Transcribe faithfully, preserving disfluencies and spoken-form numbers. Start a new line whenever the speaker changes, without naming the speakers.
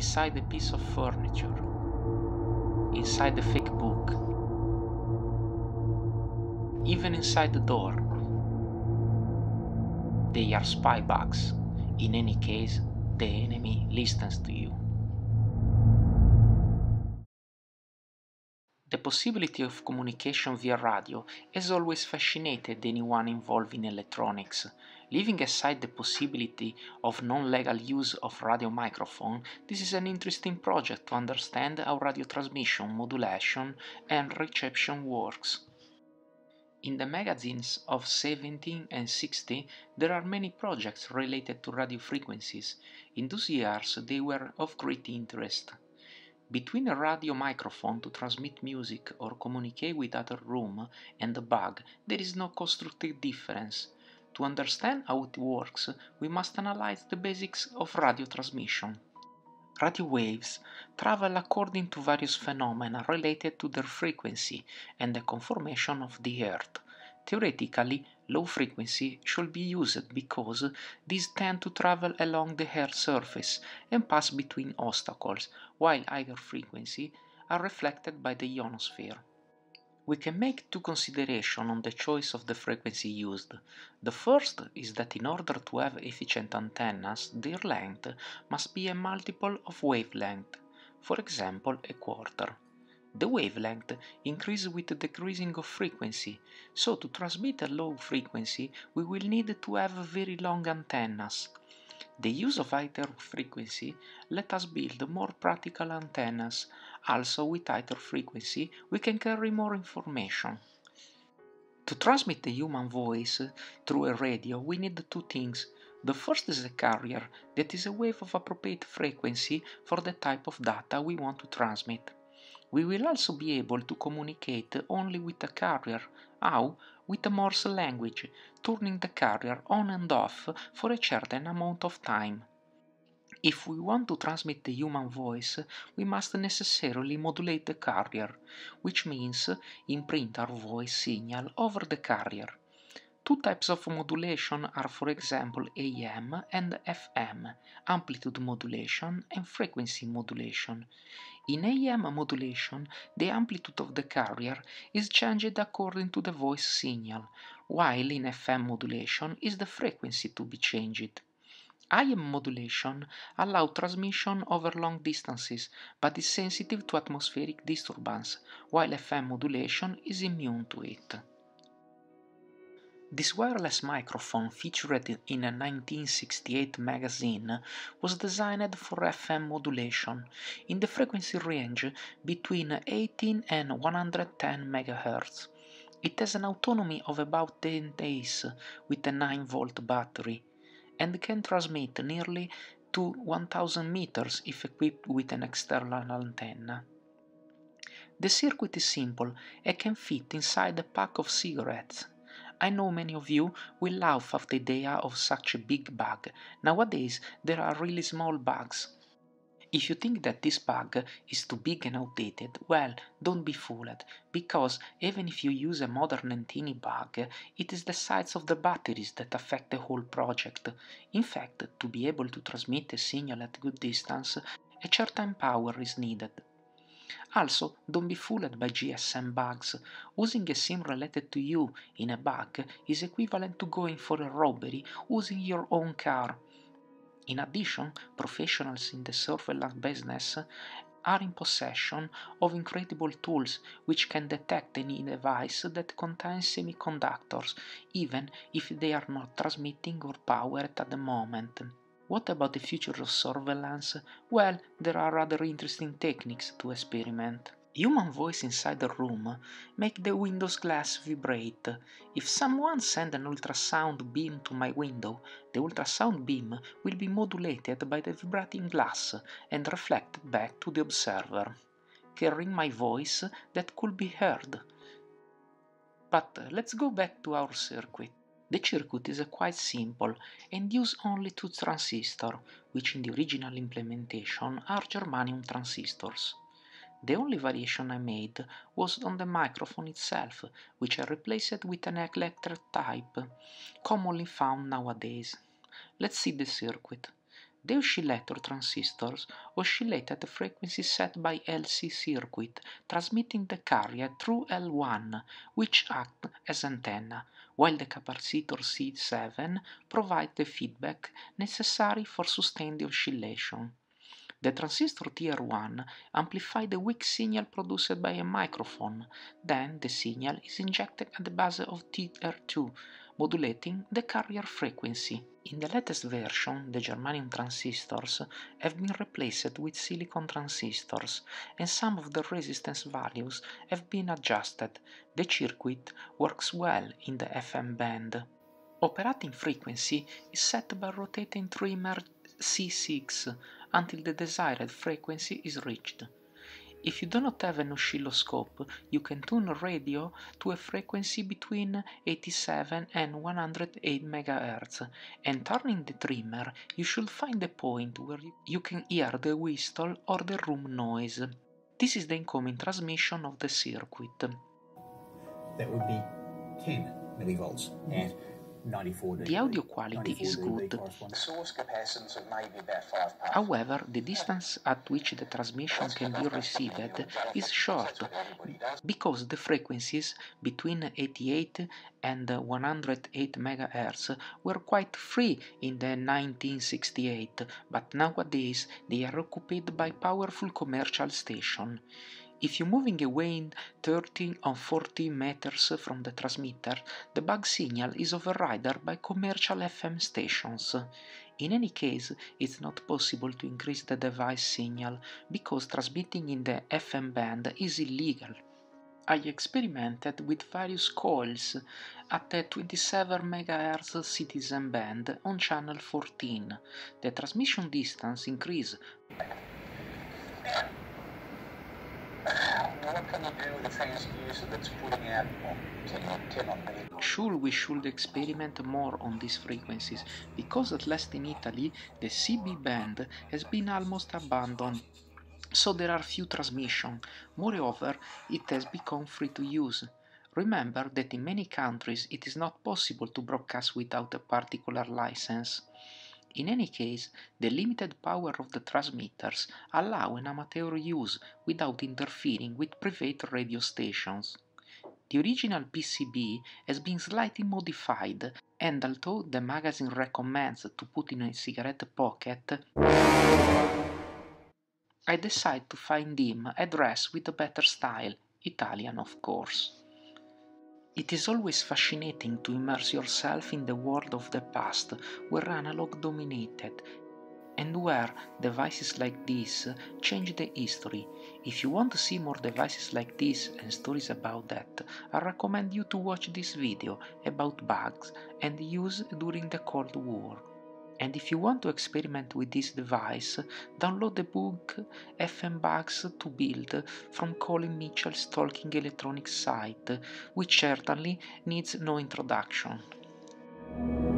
inside a piece of furniture, inside a fake book, even inside the door. They are spy bugs. In any case, the enemy listens to you. The possibility of communication via radio has always fascinated anyone involved in electronics. Leaving aside the possibility of non-legal use of radio microphone, this is an interesting project to understand how radio transmission, modulation and reception works. In the magazines of seventy and sixty, there are many projects related to radio frequencies. In those years, they were of great interest. Between a radio microphone to transmit music or communicate with other room and a bug, there is no constructive difference. To understand how it works, we must analyze the basics of radio transmission. Radio waves travel according to various phenomena related to their frequency and the conformation of the Earth. Theoretically, low frequency should be used because these tend to travel along the Earth's surface and pass between obstacles, while higher frequency are reflected by the ionosphere. We can make two considerations on the choice of the frequency used. The first is that in order to have efficient antennas, their length must be a multiple of wavelength, for example a quarter. The wavelength increases with the decreasing of frequency, so to transmit a low frequency we will need to have very long antennas. The use of higher frequency let us build more practical antennas. Also, with higher frequency we can carry more information. To transmit the human voice through a radio we need two things. The first is a carrier, that is a wave of appropriate frequency for the type of data we want to transmit. We will also be able to communicate only with a carrier. How? With a Morse language, turning the carrier on and off for a certain amount of time. If we want to transmit the human voice, we must necessarily modulate the carrier, which means imprint our voice signal over the carrier. Two types of modulation are, for example, A M and F M, amplitude modulation and frequency modulation. In A M modulation, the amplitude of the carrier is changed according to the voice signal, while in F M modulation is the frequency to be changed. I M modulation allows transmission over long distances, but is sensitive to atmospheric disturbance, while F M modulation is immune to it. This wireless microphone, featured in a nineteen sixty-eight magazine, was designed for F M modulation, in the frequency range between eighteen and one hundred ten megahertz. It has an autonomy of about ten days with a nine volt battery, and can transmit nearly to one thousand meters if equipped with an external antenna. The circuit is simple and can fit inside a pack of cigarettes. I know many of you will laugh at the idea of such a big bag. Nowadays there are really small bags. If you think that this bag is too big and outdated, well, don't be fooled, because even if you use a modern and teeny bag, it is the size of the batteries that affect the whole project. In fact, to be able to transmit a signal at good distance, a certain power is needed. Also, don't be fooled by G S M bags. Using a SIM related to you in a bag is equivalent to going for a robbery using your own car. In addition, professionals in the surveillance business are in possession of incredible tools which can detect any device that contains semiconductors, even if they are not transmitting or powered at the moment. What about the future of surveillance? Well, there are other interesting techniques to experiment. Human voice inside a room make the window's glass vibrate. If someone sends an ultrasound beam to my window, the ultrasound beam will be modulated by the vibrating glass and reflected back to the observer, carrying my voice that could be heard. But let's go back to our circuit. The circuit is quite simple and uses only two transistors, which in the original implementation are germanium transistors. The only variation I made was on the microphone itself, which I replaced with an electret type, commonly found nowadays. Let's see the circuit. The oscillator transistors oscillate at a frequency set by L C circuit, transmitting the carrier through L one, which acts as antenna, while the capacitor C seven provides the feedback necessary for sustained oscillation. The transistor tier one amplifies the weak signal produced by a microphone, then the signal is injected at the base of tier two, modulating the carrier frequency. In the latest version, the germanium transistors have been replaced with silicon transistors, and some of the resistance values have been adjusted. The circuit works well in the F M band. Operating frequency is set by rotating trimmer C six until the desired frequency is reached. If you do not have an oscilloscope, you can tune a radio to a frequency between eighty-seven and one hundred eight megahertz, and turning the trimmer, you should find a point where you can hear the whistle or the room noise. This is the incoming transmission of the circuit.
That would be ten millivolts at ninety-four dB.
The audio quality is good.
The source capacitance of maybe about five parts.
However, the distance at which the transmission can be received is short, because the frequencies between eighty-eight and one hundred eight megahertz were quite free in the nineteen sixty-eight, but nowadays they are occupied by powerful commercial stations. If you're moving away thirty or forty meters from the transmitter, the bug signal is overridden by commercial F M stations. In any case, it's not possible to increase the device signal, because transmitting in the F M band is illegal. I experimented with various coils at the twenty-seven megahertz Citizen band on channel fourteen. The transmission distance increased.
What can you do with a transducer that's putting out ten on millivolts?
Sure, we should experiment more on these frequencies, because at least in Italy the C B band has been almost abandoned, so there are few transmissions. Moreover, it has become free to use. Remember that in many countries it is not possible to broadcast without a particular license. In any case, the limited power of the transmitters allow an amateur use without interfering with private radio stations. The original P C B has been slightly modified, and although the magazine recommends to put in a cigarette pocket, I decided to find him a dress with a better style, Italian of course. It is always fascinating to immerse yourself in the world of the past, where analog dominated, and where devices like this change the history. If you want to see more devices like this and stories about that, I recommend you to watch this video about bugs and use during the Cold War. And if you want to experiment with this device, download the book F M Bugs to Build from Colin Mitchell's Talking Electronics site, which certainly needs no introduction.